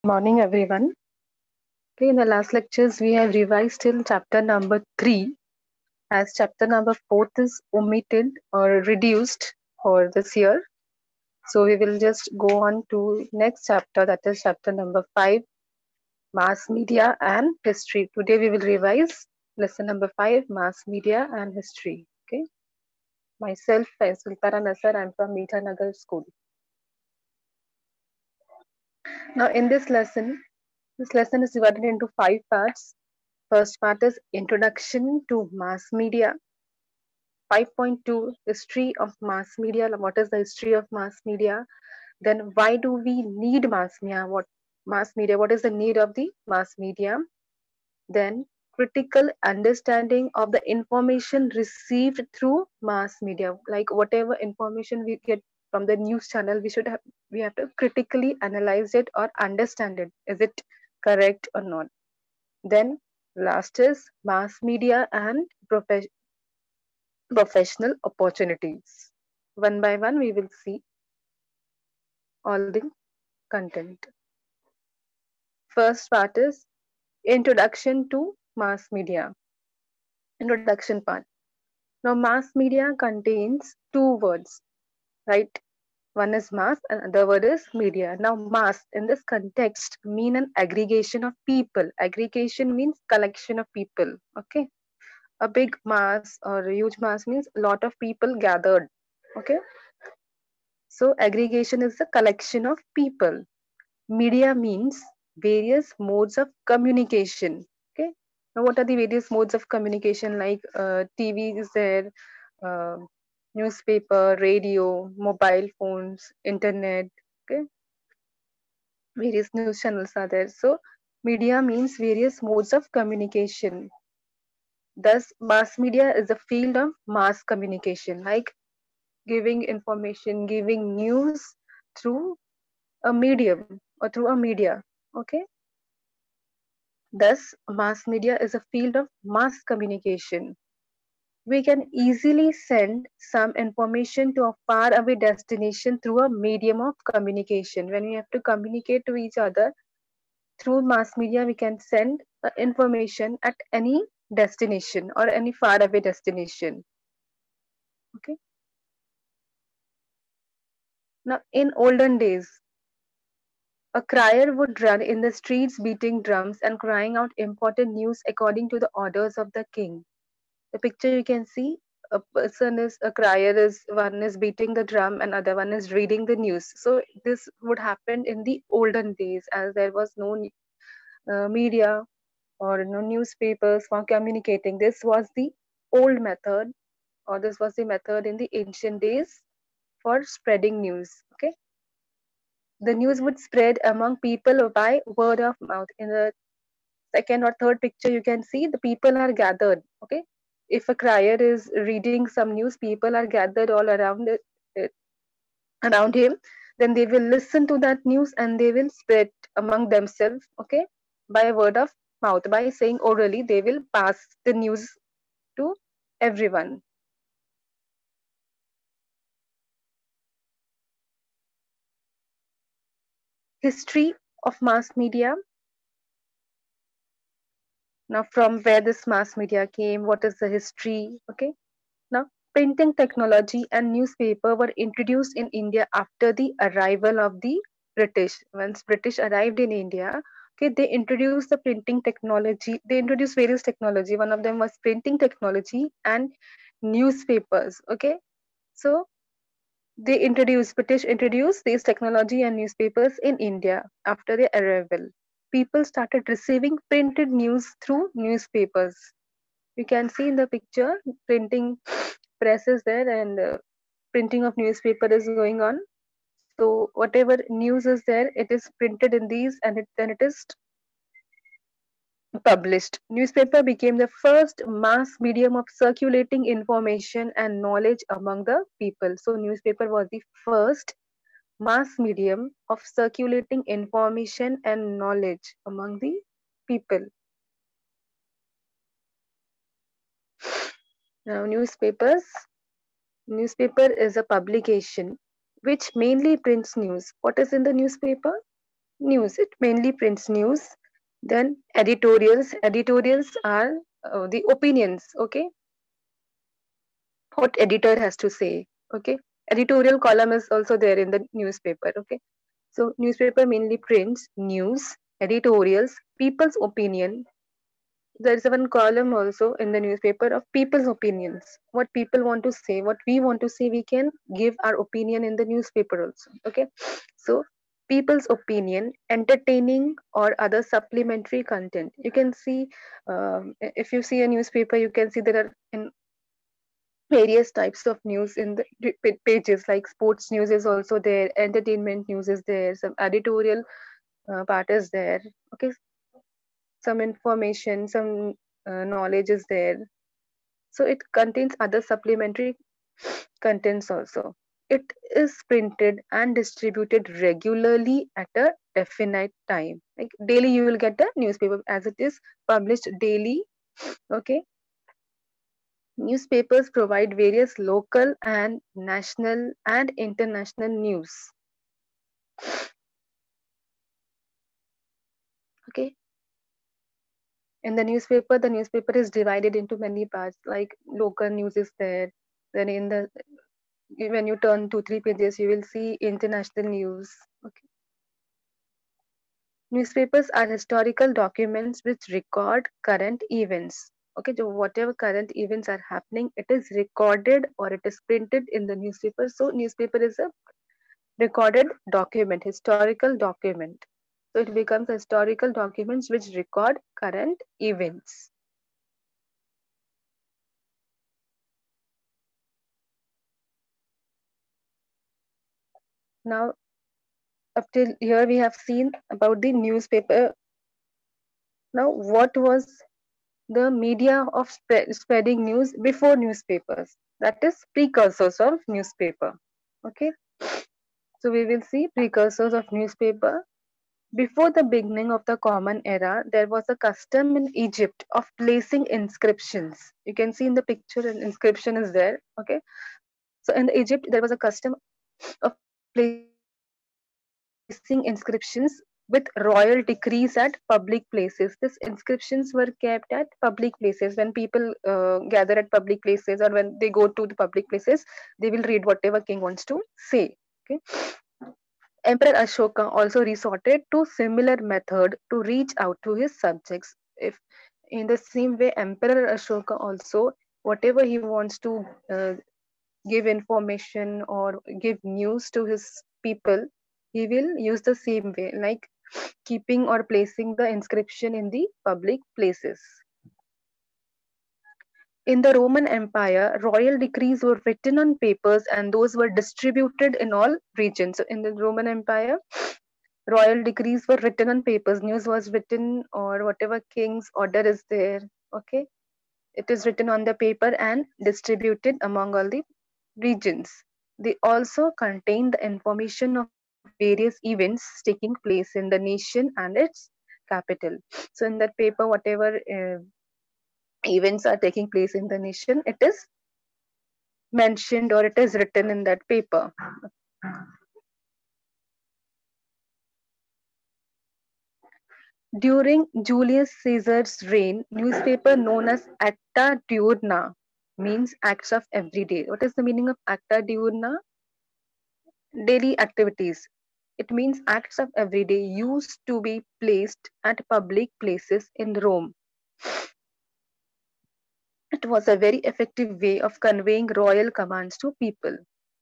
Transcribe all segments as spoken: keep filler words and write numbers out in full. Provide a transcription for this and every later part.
Morning, everyone. Okay, in the last lectures, we have revised till chapter number three, as chapter number four is omitted or reduced for this year. So we will just go on to next chapter, that is chapter number five, mass media and history. Today we will revise lesson number five, mass media and history. Okay, myself, Sultana Nasser, I'm from Meeta Nagar School. Now, in this lesson, this lesson is divided into five parts. First part is Introduction to Mass Media. five point two History of Mass Media. What is the history of mass media? Then why do we need mass media? What mass media? What is the need of the mass media? Then critical understanding of the information received through mass media. Like whatever information we get from the news channel, we should have we have to critically analyze it or understand it. Is it correct or not? Then last is mass media and profe- professional opportunities. One by one, we will see all the content. First part is Introduction to Mass Media. Introduction part. Now, mass media contains two words, right? One is mass and other word is media. Now, mass in this context mean an aggregation of people. Aggregation means collection of people. Okay. A big mass or a huge mass means a lot of people gathered. Okay. So aggregation is the collection of people. Media means various modes of communication. Okay. Now, what are the various modes of communication? Like uh, T V is there, uh, newspaper, radio, mobile phones, internet. Okay. Various news channels are there. So media means various modes of communication. Thus, mass media is a field of mass communication, like giving information, giving news through a medium or through a media. Okay. Thus, mass media is a field of mass communication. We can easily send some information to a faraway destination through a medium of communication. When we have to communicate to each other through mass media, we can send uh, information at any destination or any faraway destination. Okay. Now, in olden days, a crier would run in the streets beating drums and crying out important news according to the orders of the king. The picture you can see, a person is a crier is one is beating the drum and other one is reading the news. So this would happen in the olden days, as there was no uh, media or no newspapers for communicating. This was the old method, or this was the method in the ancient days for spreading news. Okay, the news would spread among people by word of mouth. In the second or third picture you can see the people are gathered. Okay, if a crier is reading some news, people are gathered all around it, it around him. Then they will listen to that news and they will spread among themselves. Okay, by word of mouth, by saying orally they will pass the news to everyone. History of mass media. Now, from where this mass media came, what is the history? Okay, now, printing technology and newspaper were introduced in India after the arrival of the British. Once British arrived in India, okay, they introduced the printing technology. They introduced various technology. One of them was printing technology and newspapers. Okay, so they introduced British introduced these technology and newspapers in India after their arrival. People started receiving printed news through newspapers. You can see in the picture printing press is there, and uh, printing of newspaper is going on. So whatever news is there, it is printed in these and it, then it is published. Newspaper became the first mass medium of circulating information and knowledge among the people. So newspaper was the first mass medium of circulating information and knowledge among the people. Now, newspapers. Newspaper is a publication which mainly prints news. What is in the newspaper? news. It mainly prints news. Then editorials. Editorials are uh, the opinions. Okay, what editor has to say. Okay, editorial column is also there in the newspaper. Okay, so newspaper mainly prints news, editorials, people's opinion. There is one column also in the newspaper of people's opinions. What people want to say, what we want to say, we can give our opinion in the newspaper also. Okay, so people's opinion, entertaining or other supplementary content. You can see, um, if you see a newspaper, you can see there are in various types of news in the pages, like sports news is also there, entertainment news is there, some editorial uh, part is there. Okay, some information, some uh, knowledge is there. So it contains other supplementary contents also. It is printed and distributed regularly at a definite time. Like daily, you will get a newspaper as it is published daily. Okay. Newspapers provide various local and national and international news. Okay. In the newspaper, the newspaper is divided into many parts, like local news is there. Then in the when you turn two, three pages, you will see international news. Okay. Newspapers are historical documents which record current events. Okay, so whatever current events are happening, it is recorded or it is printed in the newspaper. So newspaper is a recorded document, historical document. So it becomes historical documents which record current events. Now, up till here we have seen about the newspaper. Now, what was the media of spread, spreading news before newspapers? That is precursors of newspaper. Okay, so we will see precursors of newspaper. Before the beginning of the Common Era, there was a custom in Egypt of placing inscriptions. You can see in the picture an inscription is there. Okay, so in the Egypt there was a custom of placing inscriptions with royal decrees at public places. These inscriptions were kept at public places. When people uh, gather at public places or when they go to the public places, they will read whatever king wants to say. Okay. Emperor Ashoka also resorted to similar method to reach out to his subjects. If in the same way, Emperor Ashoka also, whatever he wants to uh, give information or give news to his people, he will use the same way, like keeping or placing the inscription in the public places. In the Roman Empire, royal decrees were written on papers and those were distributed in all regions. So in the Roman Empire, royal decrees were written on papers, news was written, or whatever king's order is there. Okay, it is written on the paper and distributed among all the regions. They also contain the information of various events taking place in the nation and its capital. So in that paper, whatever uh, events are taking place in the nation, it is mentioned or it is written in that paper. During Julius Caesar's reign, newspaper known as Acta Diurna means acts of every day. What is the meaning of Acta Diurna? Daily activities. It means acts of every day used to be placed at public places in Rome. It was a very effective way of conveying royal commands to people.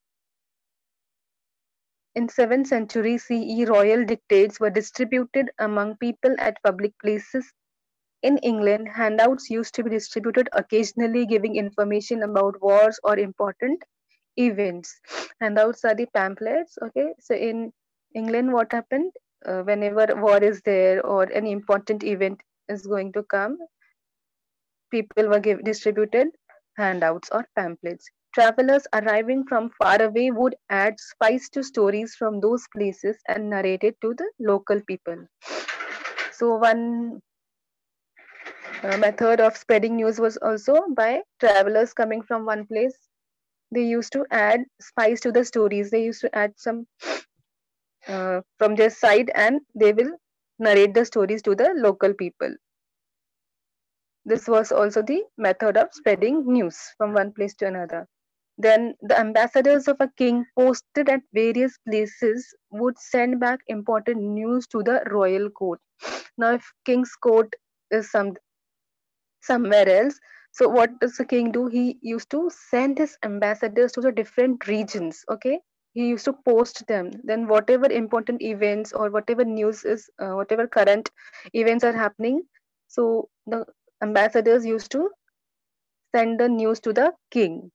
In seventh century C E, royal dictates were distributed among people at public places. In England, handouts used to be distributed occasionally, giving information about wars or important events. Handouts are the pamphlets. Okay, so in England, what happened? Uh, whenever war is there or any important event is going to come, people were give, distributed handouts or pamphlets. Travelers arriving from far away would add spice to stories from those places and narrate it to the local people. So one uh, method of spreading news was also by travelers coming from one place. They used to add spice to the stories. They used to add some uh, from their side, and they will narrate the stories to the local people. This was also the method of spreading news from one place to another. Then the ambassadors of a king posted at various places would send back important news to the royal court. Now, if king's court is some somewhere else, so what does the king do? He used to send his ambassadors to the different regions. Okay, he used to post them. Then whatever important events or whatever news is, uh, whatever current events are happening, so the ambassadors used to send the news to the king.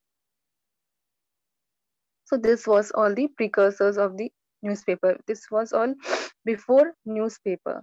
So this was all the precursors of the newspaper. This was all before newspaper.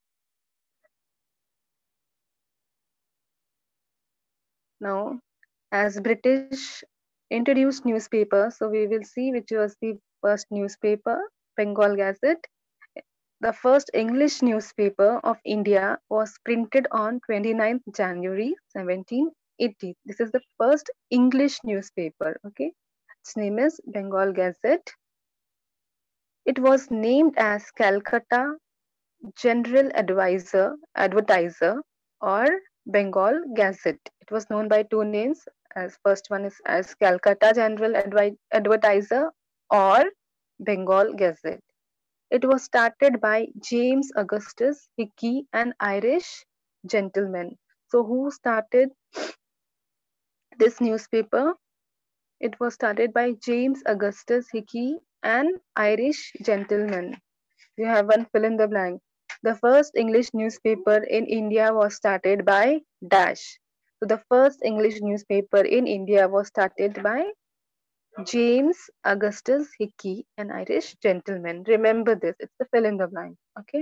Now, as British introduced newspaper, so we will see which was the first newspaper, Bengal Gazette. The first English newspaper of India was printed on twenty-ninth January seventeen eighty. This is the first English newspaper. Okay, its name is Bengal Gazette. It was named as Calcutta General Advisor, Advertiser, or Bengal Gazette. It was known by two names. As first one is as Calcutta General Advi- Advertiser or Bengal Gazette. It was started by James Augustus Hickey, an Irish gentleman. So, who started this newspaper? It was started by James Augustus Hickey, an Irish gentleman. You have one fill in the blank. The first English newspaper in India was started by Dash. So the first English newspaper in India was started by James Augustus Hickey, an Irish gentleman. Remember this, it's the fill in the blank. Okay.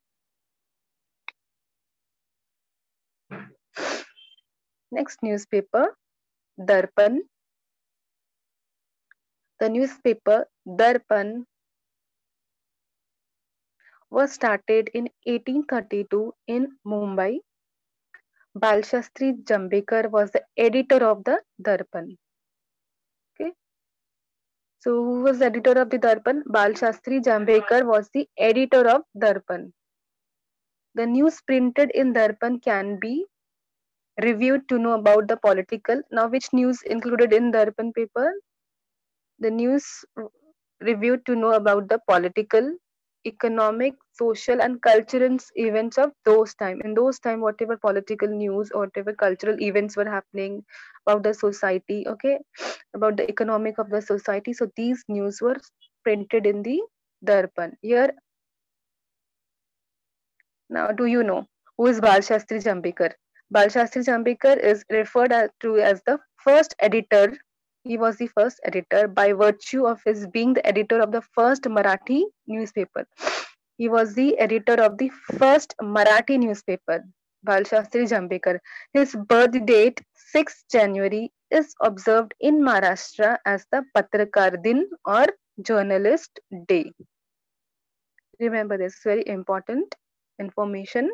Next newspaper, Darpan. The newspaper Darpan was started in eighteen thirty-two in Mumbai. Balshastri Jambekar was the editor of the Darpan. Okay. So who was the editor of the Darpan? Balshastri Jambekar was the editor of Darpan. The news printed in Darpan can be reviewed to know about the political. Now, which news included in Darpan paper? The news reviewed to know about the political, economic, social, and cultural events of those time. In those time, whatever political news or whatever cultural events were happening about the society, okay, about the economic of the society. So these news were printed in the Darpan. Here, now, do you know who is Balshastri Jambekar? Balshastri Jambekar is referred to as the first editor. He was the first editor by virtue of his being the editor of the first Marathi newspaper. He was the editor of the first Marathi newspaper, Balshastri Jambekar. His birth date, sixth January, is observed in Maharashtra as the Patrakar Din or Journalist Day. Remember this, very important information.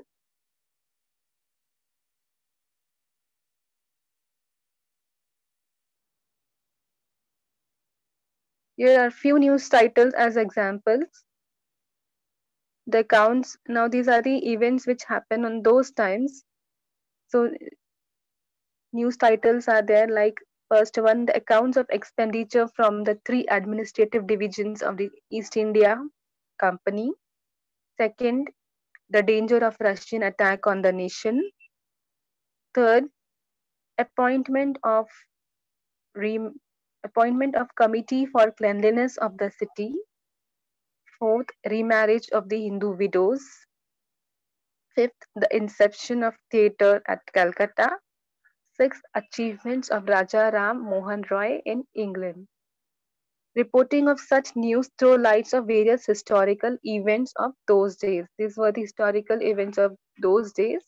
Here are few news titles as examples. The accounts, now these are the events which happen on those times. So news titles are there like first one, the accounts of expenditure from the three administrative divisions of the East India Company. Second, the danger of Russian attack on the nation. Third, appointment of re- appointment of committee for cleanliness of the city. Fourth, remarriage of the Hindu widows. Fifth, the inception of theatre at Calcutta. Sixth, achievements of Raja Ram Mohan Roy in England. Reporting of such news throw lights of various historical events of those days. These were the historical events of those days.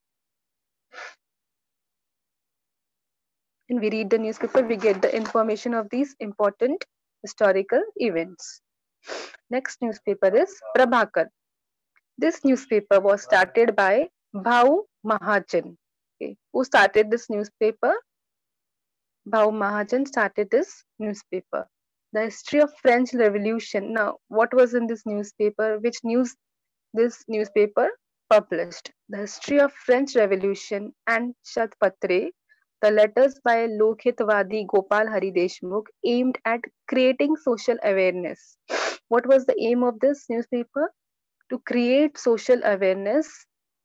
When we read the newspaper, we get the information of these important historical events. Next newspaper is Prabhakar. This newspaper was started by Bhau Mahajan. Okay. Who started this newspaper? Bhau Mahajan started this newspaper. The history of French Revolution. Now, what was in this newspaper? Which news this newspaper published? The history of French Revolution and Shatpatre, the letters by Lokhitwadi Gopal Hari Deshmukh, aimed at creating social awareness. What was the aim of this newspaper? To create social awareness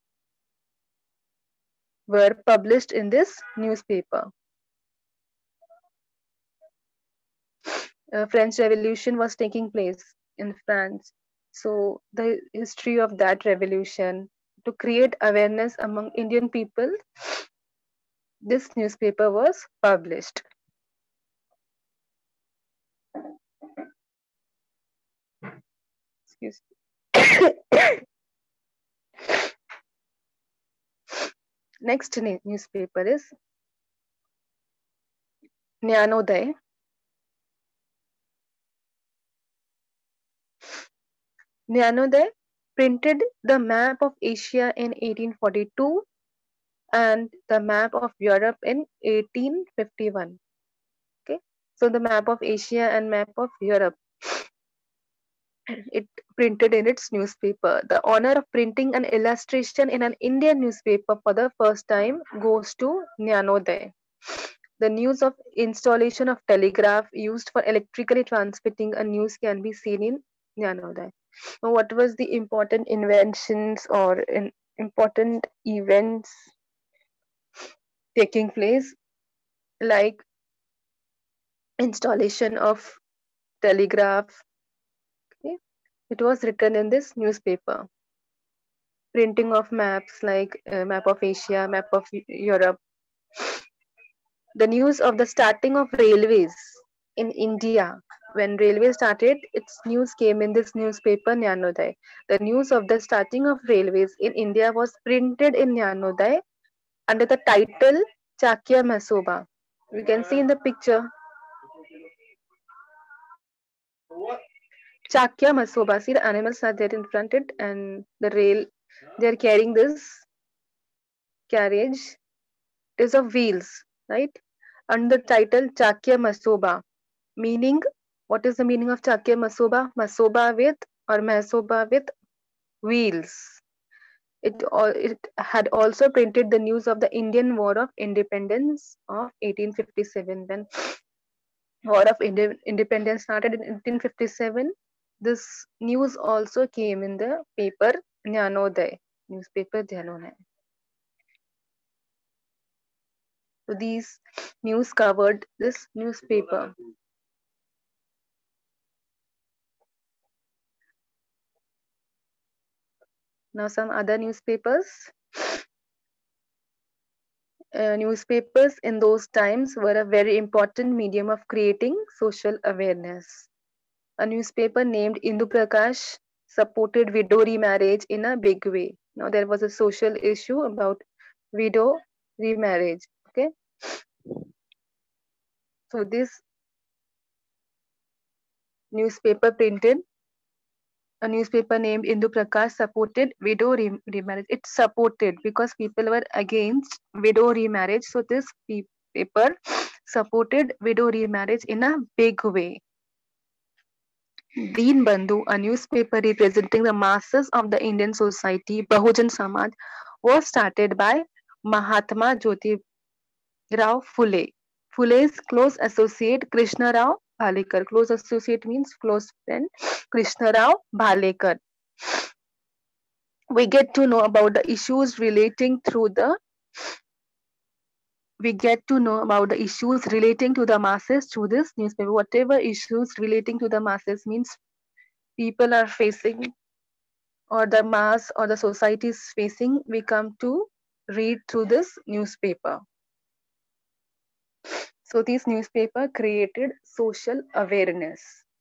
were published in this newspaper. Uh, French Revolution was taking place in France. So the history of that revolution, to create awareness among Indian people, this newspaper was published. Excuse me. Next newspaper is Jnanoday. Jnanoday printed the map of Asia in eighteen forty-two and the map of Europe in eighteen fifty-one. Okay, so the map of Asia and map of Europe, it printed in its newspaper. The honor of printing an illustration in an Indian newspaper for the first time goes to Jnanoday. The news of installation of telegraph used for electrically transmitting a news can be seen in Jnanoday. Now, what was the important inventions or in important events taking place, like installation of telegraph? Okay. It was written in this newspaper. Printing of maps like uh, map of Asia, map of Europe. The news of the starting of railways in India. When railway started, its news came in this newspaper Jnanoday. The news of the starting of railways in India was printed in Jnanoday under the title Chakya Masoba. We can see in the picture. Chakya Masoba. See, the animals are there in front it, and the rail, they are carrying this carriage. It is of wheels, right? Under the title Chakya Masoba. Meaning, what is the meaning of Chakya Masoba? Masoba with or Masoba with wheels. It, it had also printed the news of the Indian War of Independence of eighteen fifty-seven. When War of Indi- Independence started in eighteen fifty-seven, this news also came in the paper Jnanoday, newspaper Jnanoday. So these news covered this newspaper. Now some other newspapers. Uh, newspapers in those times were a very important medium of creating social awareness. A newspaper named Indu Prakash supported widow remarriage in a big way. Now there was a social issue about widow remarriage. Okay, so this newspaper printed. A newspaper named Indu Prakash supported widow re- remarriage. It supported because people were against widow remarriage. So this pe- paper supported widow remarriage in a big way. Deen Bandhu, a newspaper representing the masses of the Indian society, Bahujan Samaj, was started by Mahatma Jyoti Rao Phule. Phule's close associate Krishna Rao Bhalekar. Close associate means close friend. Krishna Rao Bhalekar. We get to know about the issues relating through the we get to know about the issues relating to the masses through this newspaper. Whatever issues relating to the masses means people are facing or the mass or the society is facing, we come to read through this newspaper. So this newspaper created social awareness.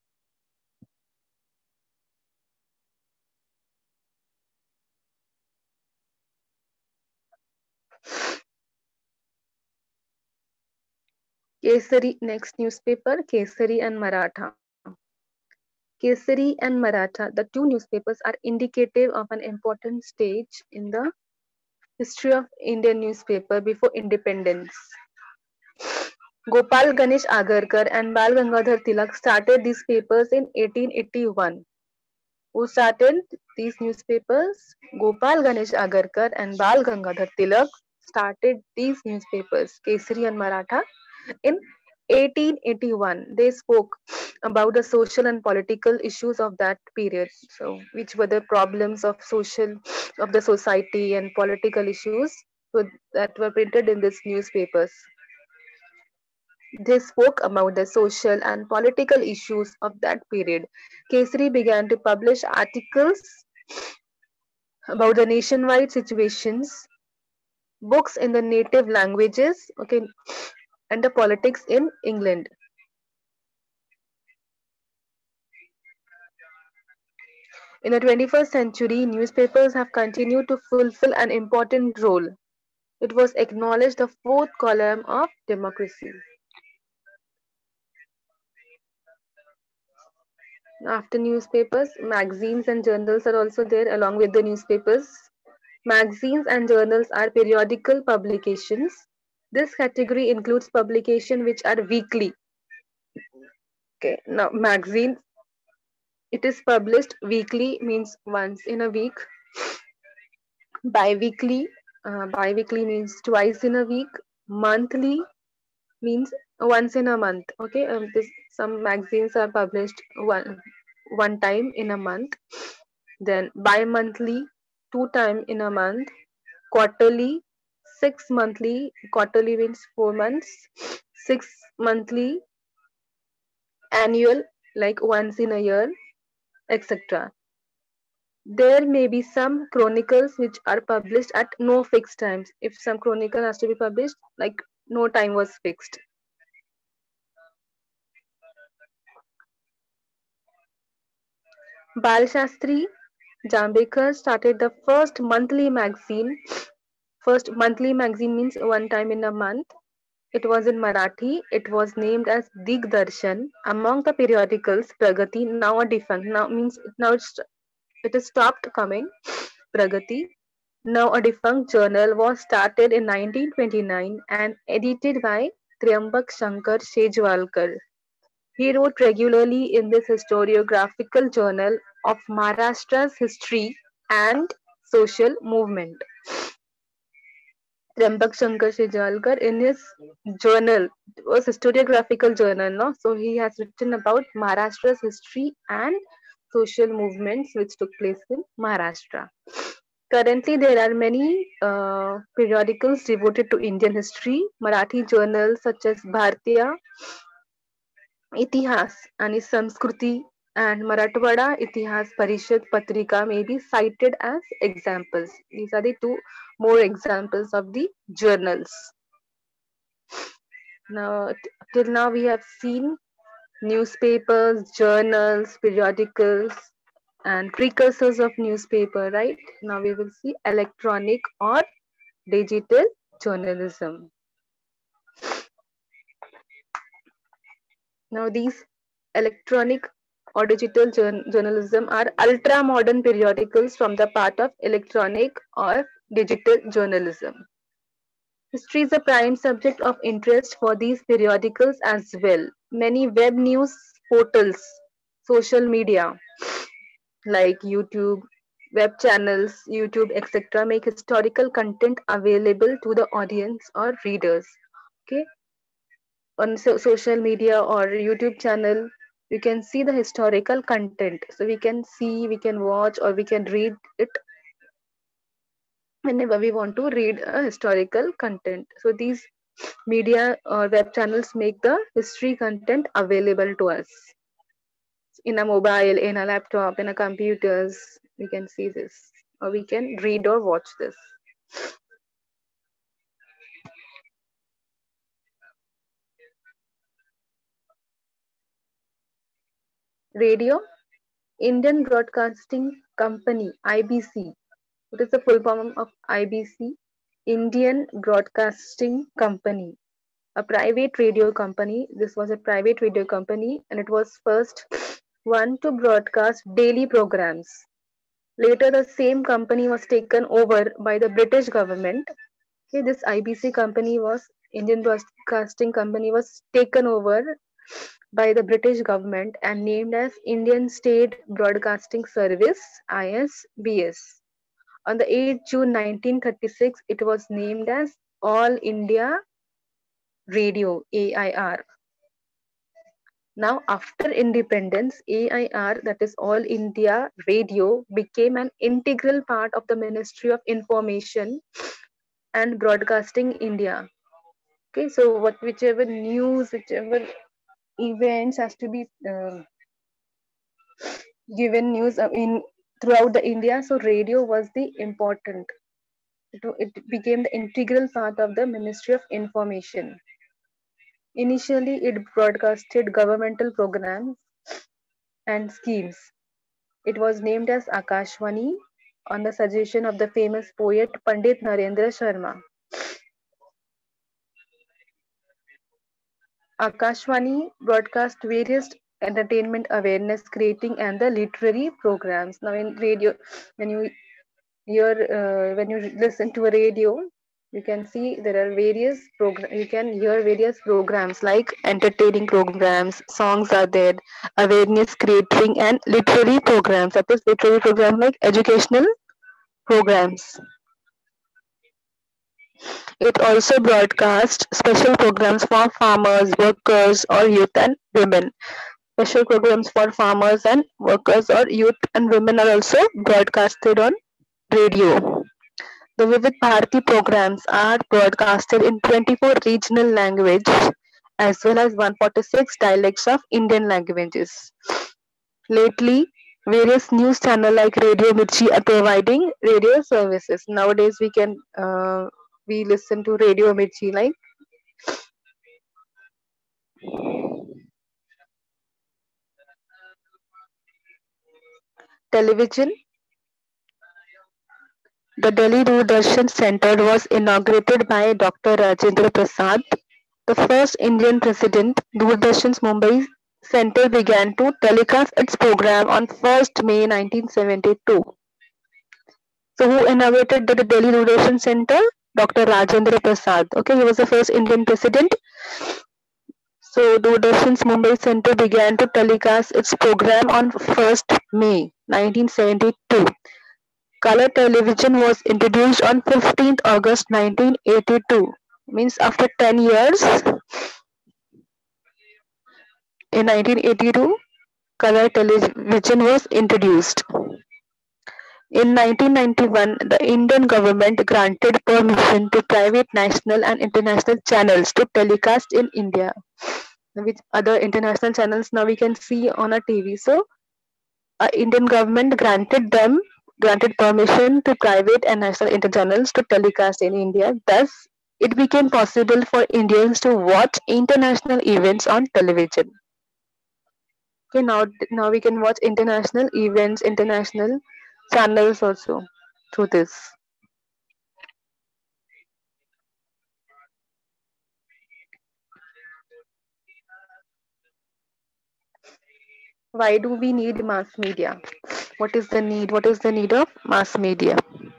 Kesari, next newspaper, Kesari and Maratha. Kesari and Maratha, the two newspapers, are indicative of an important stage in the history of Indian newspaper before independence. Gopal Ganesh Agarkar and Bal Gangadhar Tilak started these papers in eighteen eighty-one. Who started these newspapers? Gopal Ganesh Agarkar and Bal Gangadhar Tilak started these newspapers, Kesari and Maratha, in eighteen eighty-one. They spoke about the social and political issues of that period. So, which were the problems of social, of the society and political issues that were printed in these newspapers. They spoke about the social and political issues of that period. Kesari began to publish articles about the nationwide situations, books in the native languages, okay, and the politics in England. In the twenty-first century, newspapers have continued to fulfill an important role. It was acknowledged the fourth column of democracy. After newspapers, magazines and journals are also there along with the newspapers. Magazines and journals are periodical publications. This category includes publications which are weekly. Okay, now magazine, it is published weekly means once in a week. Bi-weekly, uh, bi-weekly means twice in a week. Monthly means once in a month. Okay, um, this some magazines are published one one time in a month. Then bi-monthly, two time in a month. Quarterly, six monthly. Quarterly means four months. Six monthly, annual like once in a year, et cetera. There may be some chronicles which are published at no fixed times. If some chronicle has to be published, like no time was fixed. Bal Shastri Jambekar started the first monthly magazine. First monthly magazine means one time in a month. It was in Marathi. It was named as Digdarshan. Among the periodicals, Pragati, now a defunct, now means now it's, it has stopped coming. Pragati, now a defunct journal, was started in nineteen twenty-nine and edited by Triambak Shankar Shejwalkar. He wrote regularly in this historiographical journal of Maharashtra's history and social movement. Triambak Shankar Shejwalkar, in his journal, it was historiographical journal, no? So he has written about Maharashtra's history and social movements which took place in Maharashtra. Currently, there are many uh, periodicals devoted to Indian history. Marathi journals such as Bhartiya Itihas आणि Samskruti and Marathwada Itihas Parishad Patrika may be cited as examples. These are the two more examples of the journals. Now, t- till now we have seen newspapers, journals, periodicals, and precursors of newspaper, right? Now we will see electronic or digital journalism. Now these electronic or digital jour- journalism are ultra modern periodicals from the part of electronic or digital journalism. History is a prime subject of interest for these periodicals as well. Many web news portals, social media like YouTube, web channels, YouTube, et cetera, make historical content available to the audience or readers. Okay, on so- social media or YouTube channel, you can see the historical content. So we can see, we can watch, or we can read it whenever we want to read a historical content. So these media or web channels make the history content available to us in a mobile, in a laptop, in a computers. We can see this, or we can read or watch this. Radio, Indian Broadcasting Company, I B C. What is the full form of I B C? Indian Broadcasting Company, a private radio company. This was a private radio company and it was first one to broadcast daily programs. Later, the same company was taken over by the British government. Okay, this I B C company was Indian Broadcasting Company was taken over by the British government and named as Indian State Broadcasting Service I S B S. On the eighth of June nineteen thirty-six, it was named as All India Radio A I R. Now, after independence, A I R, that is All India Radio, became an integral part of the Ministry of Information and Broadcasting India. Okay, so what whichever news, whichever events has to be uh, given news uh, in throughout the India, so radio was the important. It, it became the integral part of the Ministry of Information. Initially, it broadcasted governmental programs and schemes. It was named as Akashvani on the suggestion of the famous poet Pandit Narendra Sharma. Akashvani broadcast various entertainment awareness creating and the literary programs. Now in radio, when you hear uh, when you listen to a radio, you can see there are various program. You can hear various programs like entertaining programs, songs are there, awareness creating and literary programs. That is literary programs like educational programs. It also broadcasts special programs for farmers, workers, or youth and women. Special programs for farmers and workers or youth and women are also broadcasted on radio. The Vivid Bharati programs are broadcasted in twenty-four regional languages as well as one hundred forty-six dialects of Indian languages. Lately, various news channels like Radio Mirchi are providing radio services. Nowadays, we can uh, we listen to Radio Mirchi like television. The Delhi Doordarshan Center was inaugurated by Doctor Rajendra Prasad, the first Indian president. Doordarshan's Mumbai Center began to telecast its program on first of May nineteen seventy-two. So who inaugurated the Delhi Doordarshan Center? Doctor Rajendra Prasad. Okay, he was the first Indian president. So Doordarshan's Mumbai Center began to telecast its program on first of May nineteen seventy-two. Color television was introduced on fifteenth of August nineteen eighty-two. Means after ten years, in nineteen eighty-two, color television was introduced. In nineteen ninety-one, the Indian government granted permission to private national and international channels to telecast in India. With other international channels now we can see on a T V. So, uh, Indian government granted them granted permission to private and national inter channels to telecast in India. Thus, it became possible for Indians to watch international events on television. Okay, now now we can watch international events, international channels also through this. Why do we need mass media? What is the need? What is the need of mass media?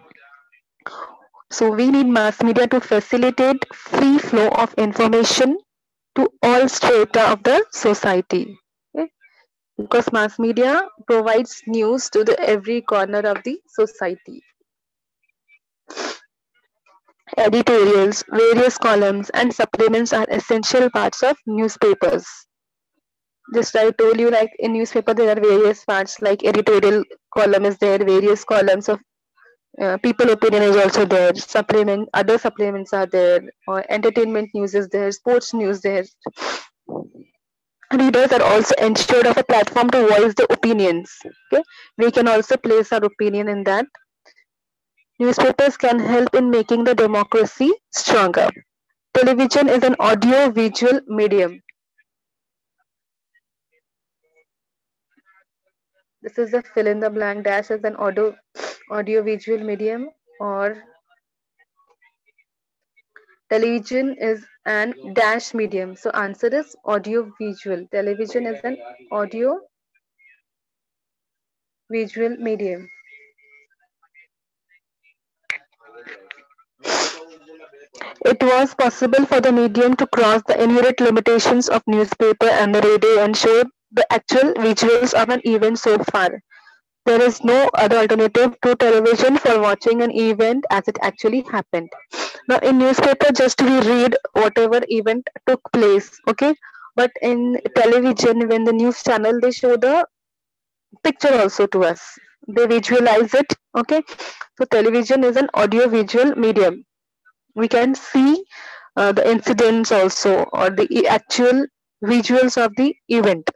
So we need mass media to facilitate free flow of information to all strata of the society. Okay? Because mass media provides news to the every corner of the society. Editorials, various columns, and supplements are essential parts of newspapers. Just I told you, like in newspaper, there are various parts like editorial column is there, various columns of uh, people opinion is also there, supplement, other supplements are there, or entertainment news is there, sports news there. Readers are also ensured of a platform to voice their opinions. Okay, we can also place our opinion in that. Newspapers can help in making the democracy stronger. Television is an audio visual medium. This is the fill in the blank dash as an audio audio visual medium, or television is an dash medium. So answer is audio visual. Television is an audio visual medium. It was possible for the medium to cross the inherent limitations of newspaper and the radio and show the actual visuals of an event so far. There is no other alternative to television for watching an event as it actually happened. Now, in newspaper, just we read whatever event took place, okay? But in television, when the news channel, they show the picture also to us. They visualize it, okay? So, television is an audio visual medium. We can see uh, the incidents also or the e- actual visuals of the event.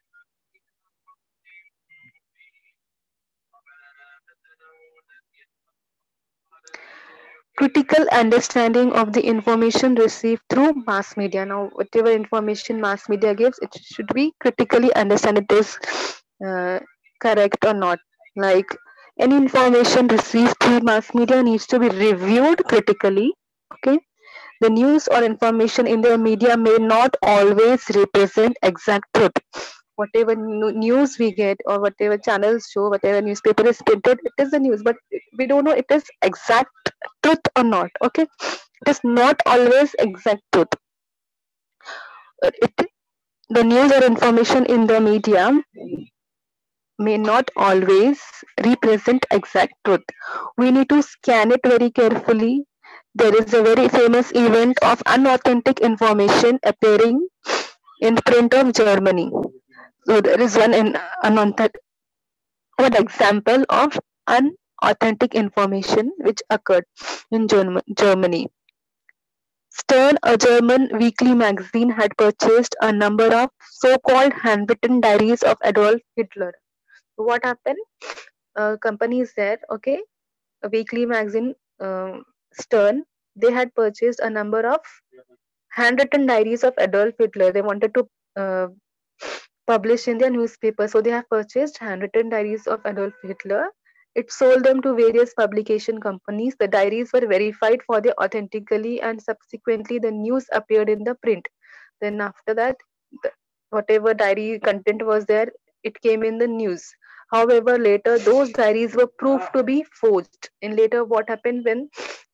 Critical understanding of the information received through mass media. Now, whatever information mass media gives, it should be critically understand it is uh, correct or not. Like any information received through mass media needs to be reviewed critically. Okay, the news or information in the media may not always represent exact truth. Whatever nu- news we get or whatever channels show, whatever newspaper is printed, it is the news, but we don't know it is exact truth or not. Okay, it is not always exact truth. Uh, It, the news or information in the media may not always represent exact truth. We need to scan it very carefully. There is a very famous event of unauthentic information appearing in print of Germany. So there is one in unauthentic one example of unauthentic information which occurred in Germ- Germany. Stern, a German weekly magazine, had purchased a number of so-called handwritten diaries of Adolf Hitler. So what happened? Uh, companies there, okay, a weekly magazine, uh, Stern, they had purchased a number of handwritten diaries of Adolf Hitler. They wanted to uh, publish in their newspaper, so they have purchased handwritten diaries of Adolf Hitler. It sold them to various publication companies. The diaries were verified for their authentically, and subsequently the news appeared in the print. Then after that, the, whatever diary content was there, it came in the news. However, later those diaries were proved to be forged. And later, what happened when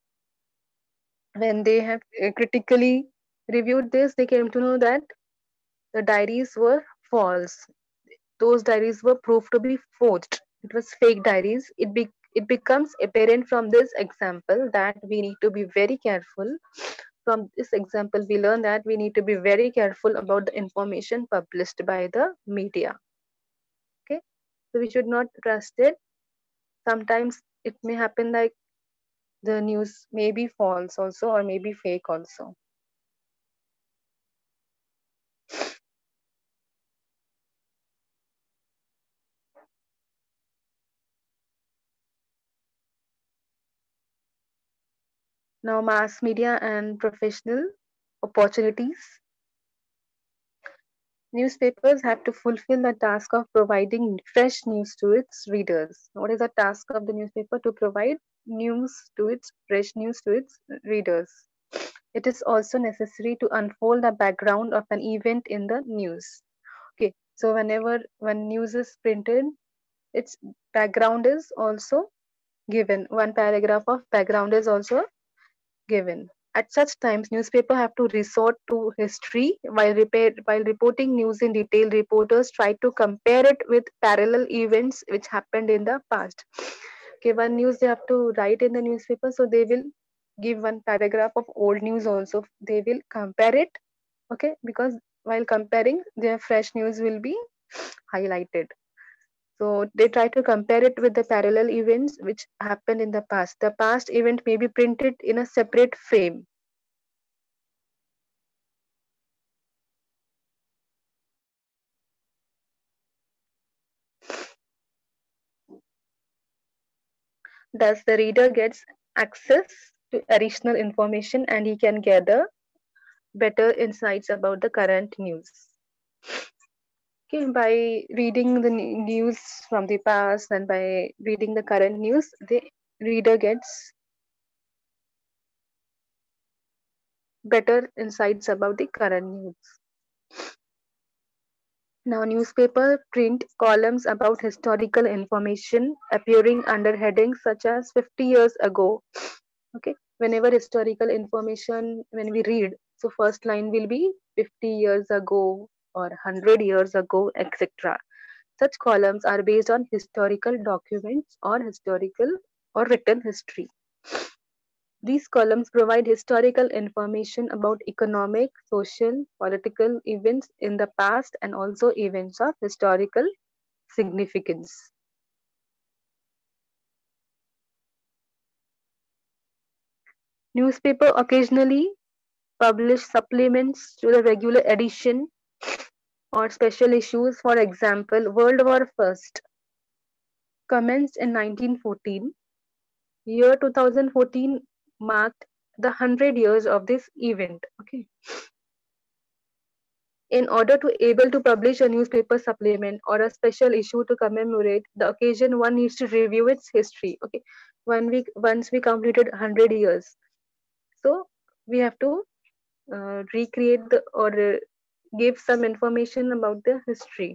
when they have uh, critically reviewed this, they came to know that the diaries were false. Those diaries were proved to be forged. It was fake diaries. It be, it becomes apparent from this example that we need to be very careful. From this example, we learn that we need to be very careful about the information published by the media. Okay, so we should not trust it. Sometimes it may happen like the news may be false also or maybe fake also. Now, mass media and professional opportunities. Newspapers have to fulfill the task of providing fresh news to its readers. What is the task of the newspaper? To provide news to its fresh news to its readers. It is also necessary to unfold the background of an event in the news. Okay, so whenever when news is printed, its background is also given. One paragraph of background is also given. At such times, newspaper have to resort to history while, repair, while reporting news in detail. Reporters try to compare it with parallel events which happened in the past. Okay, one news they have to write in the newspaper, so they will give one paragraph of old news also. They will compare it, okay, because while comparing, their fresh news will be highlighted. So they try to compare it with the parallel events which happened in the past. The past event may be printed in a separate frame. Thus, the reader gets access to additional information and he can gather better insights about the current news. Okay, by reading the ne- news from the past and by reading the current news, the reader gets better insights about the current news. Now, newspaper print columns about historical information appearing under headings such as fifty years ago. Okay, whenever historical information, when we read, so first line will be fifty years ago or one hundred years ago, et cetera. Such columns are based on historical documents or historical or written history. These columns provide historical information about economic, social, political events in the past and also events of historical significance. Newspaper occasionally publish supplements to the regular edition or special issues. For example, World War First commenced in nineteen fourteen. Year two thousand fourteen marked the one hundred years of this event. Okay. In order to able to publish a newspaper supplement or a special issue to commemorate the occasion, one needs to review its history. Okay. One week once we completed one hundred years, so we have to uh, recreate the or uh, give some information about the history.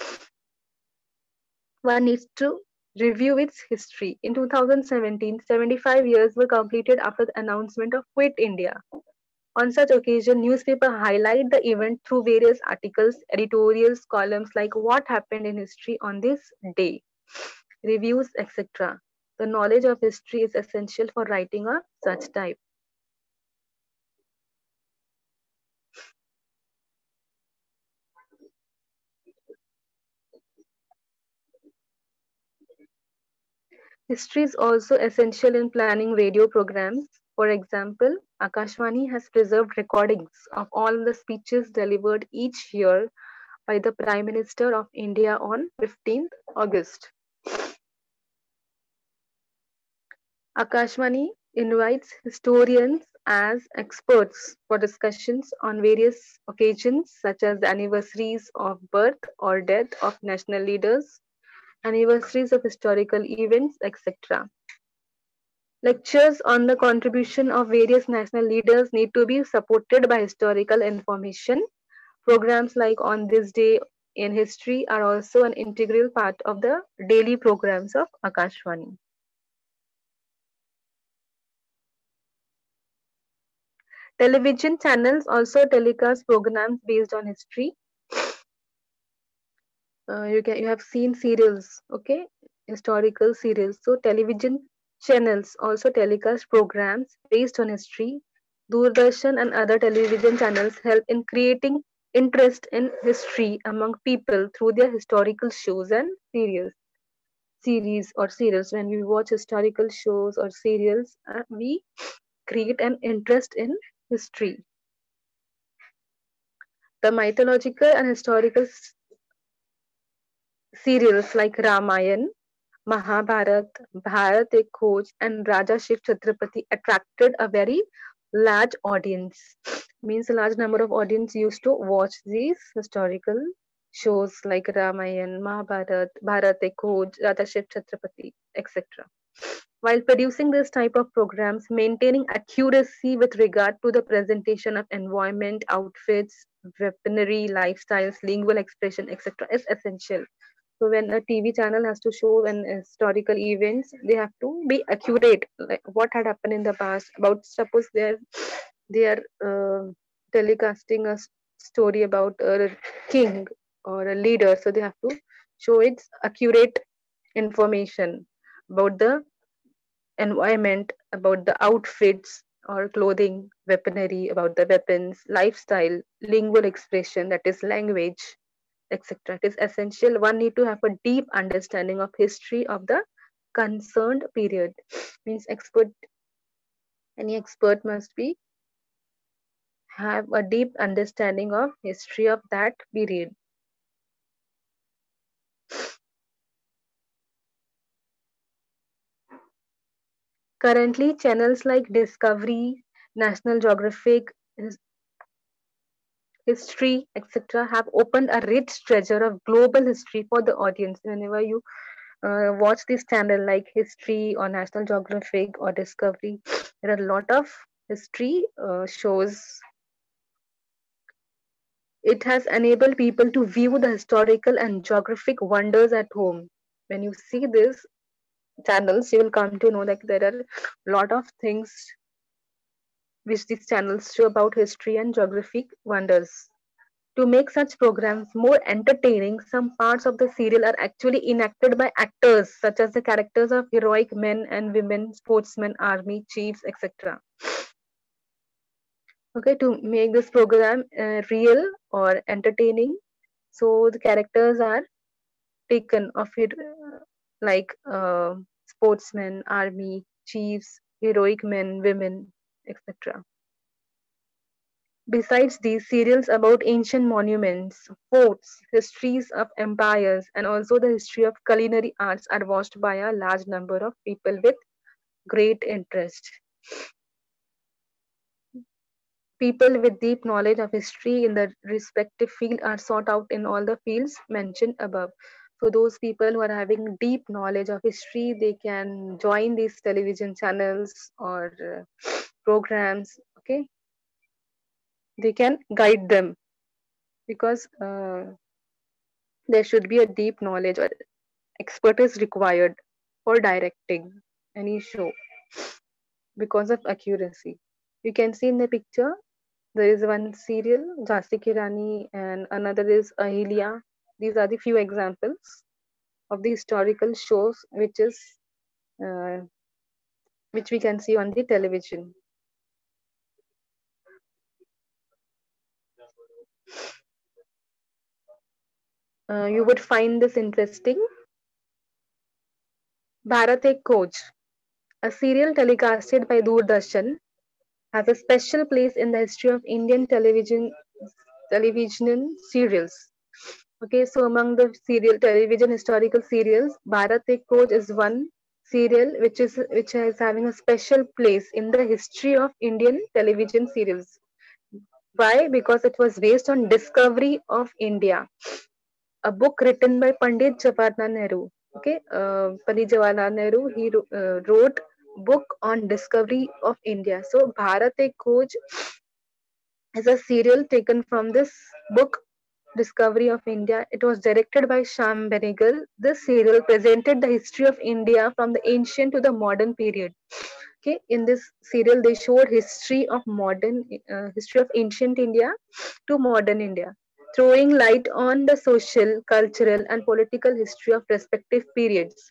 One needs to review its history. In two thousand seventeen, seventy-five years were completed after the announcement of Quit India. On such occasion, newspaper highlight the event through various articles, editorials, columns like what happened in history on this day, reviews, et cetera. The knowledge of history is essential for writing of such type. History is also essential in planning radio programs. For example, Akashvani has preserved recordings of all the speeches delivered each year by the Prime Minister of India on fifteenth August. Akashvani invites historians as experts for discussions on various occasions such as the anniversaries of birth or death of national leaders, anniversaries of historical events, et cetera. Lectures on the contribution of various national leaders need to be supported by historical information. Programs like On This Day in History are also an integral part of the daily programs of Akashvani. Television channels also telecast programs based on history. Uh, you can you have seen serials, okay, historical serials. So television channels also telecast programs based on history. Doordarshan and other television channels help in creating interest in history among people through their historical shows and serials. Series or serials. When we watch historical shows or serials, uh, we create an interest in history. The mythological and historical serials like Ramayan, Mahabharat, Bharat Ek Khoj, and Raja Shiv Chhatrapati attracted a very large audience. Means a large number of audience used to watch these historical shows like Ramayan, Mahabharat, Bharat Ek Khoj, Raja Shiv Chhatrapati, et cetera. While producing this type of programs, maintaining accuracy with regard to the presentation of environment, outfits, weaponry, lifestyles, lingual expression, et cetera is essential. So when a T V channel has to show an historical events, they have to be accurate. Like what had happened in the past. About suppose they are they are uh, telecasting a story about a king or a leader, so they have to show its accurate information about the environment, about the outfits or clothing, weaponry, about the weapons, lifestyle, lingual expression, that is language, et cetera. It is essential. One need to have a deep understanding of history of the concerned period. Means expert, any expert must be have a deep understanding of history of that period. Currently, channels like Discovery, National Geographic, History, et cetera, have opened a rich treasure of global history for the audience. Whenever you uh, watch this channel like History or National Geographic or Discovery, there are a lot of history uh, shows. It has enabled people to view the historical and geographic wonders at home. When you see these channels, you will come to know that there are a lot of things which these channels show about history and geographic wonders. To make such programs more entertaining, some parts of the serial are actually enacted by actors, such as the characters of heroic men and women, sportsmen, army chiefs, et cetera. Okay, to make this program uh, real or entertaining, so the characters are taken of it, uh, like uh, sportsmen, army chiefs, heroic men, women, et cetera. Besides these, serials about ancient monuments, forts, histories of empires, and also the history of culinary arts are watched by a large number of people with great interest. People with deep knowledge of history in the respective field are sought out in all the fields mentioned above. So those people who are having deep knowledge of history, they can join these television channels or uh, programs. Okay, they can guide them because uh, there should be a deep knowledge or expertise required for directing any show because of accuracy. You can see in the picture there is one serial, Jhansi Ki Rani, and another is Ahilya. These are the few examples of the historical shows which is uh, which we can see on the television. Uh, you would find this interesting. Bharat Ek Khoj, a serial telecasted by Doordarshan, has a special place in the history of Indian television television serials. Okay, so among the serial television historical serials, Bharat Ek Khoj is one serial which is which is having a special place in the history of Indian television serials. Why? Because it was based on discovery of India, a book written by Pandit Jawaharlal Nehru. Okay, uh, Pandit Jawaharlal Nehru he uh, wrote book on discovery of India. So Bharat Ek Khoj is a serial taken from this book Discovery of India. It was directed by Sham Benegal. This serial presented the history of India from the ancient to the modern period. Okay, in this serial, they showed history of modern uh, history of ancient India to modern India, throwing light on the social, cultural, and political history of respective periods.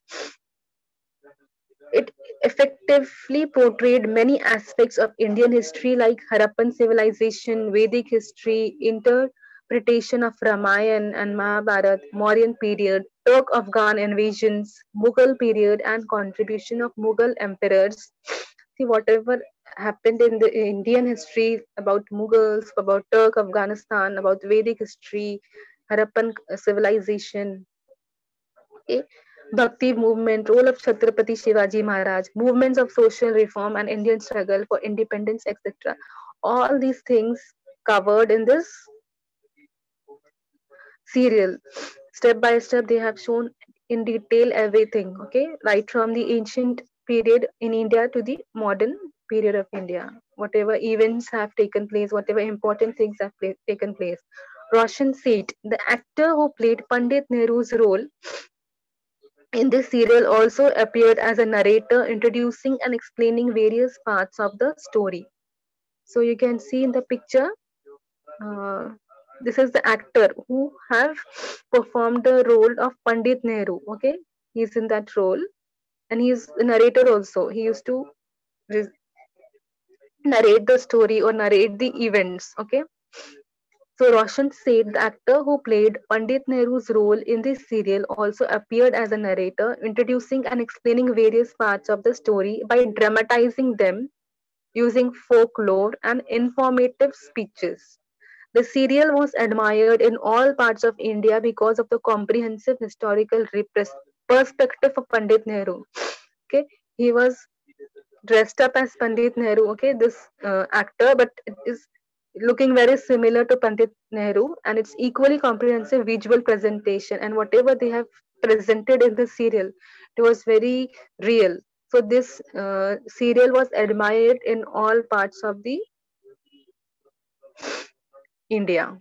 It effectively portrayed many aspects of Indian history like Harappan civilization, Vedic history, interpretation of Ramayana and Mahabharata, Mauryan period, Turk-Afghan invasions, Mughal period, and contribution of Mughal emperors. See, whatever happened in the Indian history about Mughals, about Turk, Afghanistan, about Vedic history, Harappan civilization, okay? Bhakti movement, role of Chhatrapati Shivaji Maharaj, movements of social reform and Indian struggle for independence, et cetera. All these things covered in this serial. Step by step, they have shown in detail everything, okay? Right from the ancient period in India to the modern period of India. Whatever events have taken place, whatever important things have pla- taken place. Roshan Seth, the actor who played Pandit Nehru's role in this serial, also appeared as a narrator introducing and explaining various parts of the story. So you can see in the picture, uh, this is the actor who have performed the role of Pandit Nehru. Okay, he's in that role, and he's the narrator also. He used to narrate the story or narrate the events. Okay, so Roshan Seth, the actor who played Pandit Nehru's role in this serial, also appeared as a narrator, introducing and explaining various parts of the story by dramatizing them using folklore and informative speeches. The serial was admired in all parts of India because of the comprehensive historical repres- perspective of Pandit Nehru. Okay, he was dressed up as Pandit Nehru. Okay, this uh, actor, but it is looking very similar to Pandit Nehru, and it's equally comprehensive visual presentation. And whatever they have presented in the serial, it was very real. So this uh, serial was admired in all parts of the India.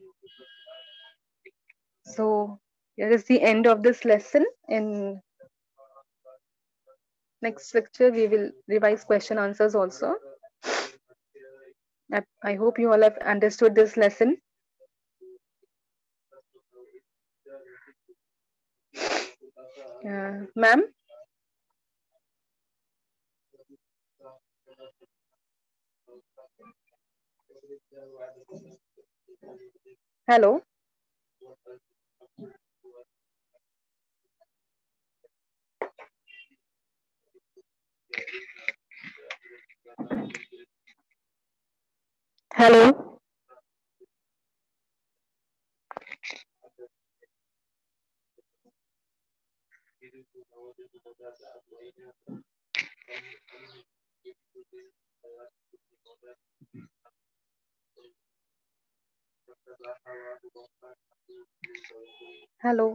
So here is the end of this lesson. In next lecture, we will revise question answers also. I, I hope you all have understood this lesson. Uh, ma'am? Hello? Hello? Hello?